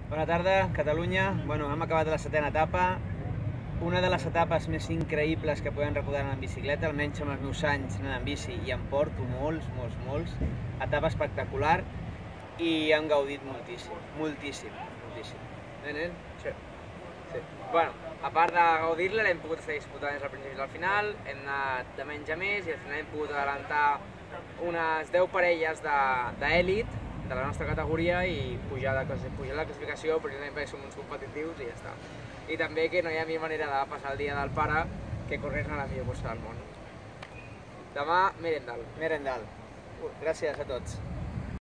Bona tarda, Catalunya. Hem acabat la 7ª etapa. Una de les etapes més increïbles que podem recordar en bicicleta, almenys amb els meus anys anant en bici, i en porto molts. Etapa espectacular i hem gaudit moltíssim. Nen? Sí. Bueno, a part de gaudir-la, l'hem pogut estar disputant des del principi fins al final, hem anat de menys a més i al final hem pogut adelantar unes 10 parelles d'èlit de la nostra categoria i pujar la classificació precisament perquè som uns competitius i ja està. I també que no hi ha millor manera de passar el dia del pare que correr-ne a la millor cursa del món. Demà, Merendal. Gràcies a tots.